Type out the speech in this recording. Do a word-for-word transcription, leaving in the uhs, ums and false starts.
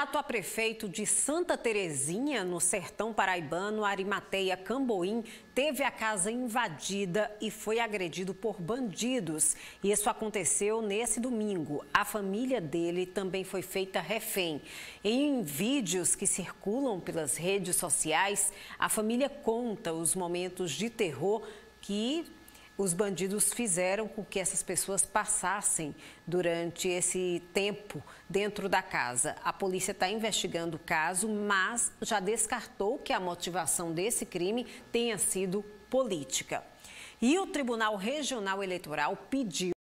candidato a prefeito de Santa Terezinha, no sertão paraibano, Arimateia Camboim, teve a casa invadida e foi agredido por bandidos. Isso aconteceu nesse domingo. A família dele também foi feita refém. Em vídeos que circulam pelas redes sociais, a família conta os momentos de terror que os bandidos fizeram com que essas pessoas passassem durante esse tempo dentro da casa. A polícia está investigando o caso, mas já descartou que a motivação desse crime tenha sido política. E o Tribunal Regional Eleitoral pediu